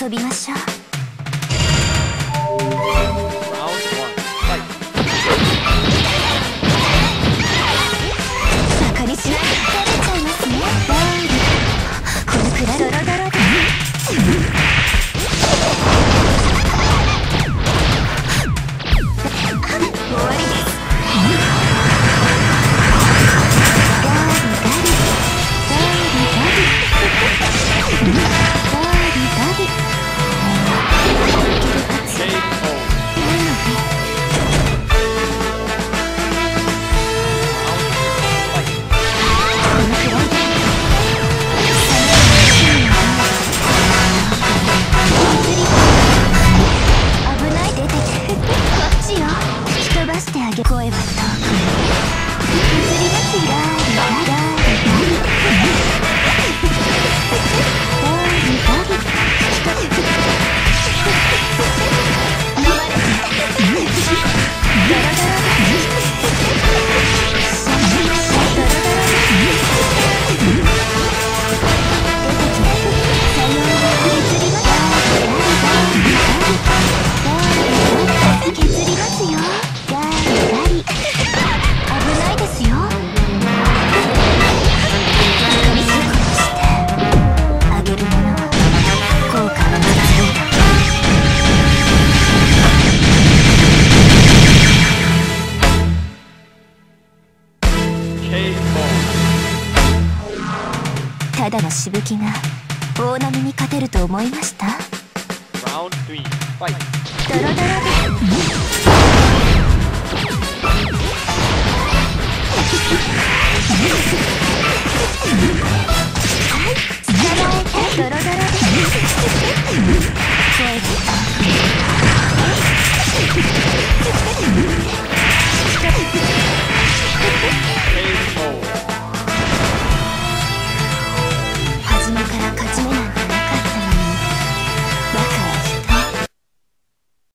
遊びましょう。バカにしないで食べちゃいますね。このくらいドロドロで終わりです。声は遠くへ移りますよ。ただのしぶきが大波に勝てると思いました？ドロドロで捕まえてドロドロで声が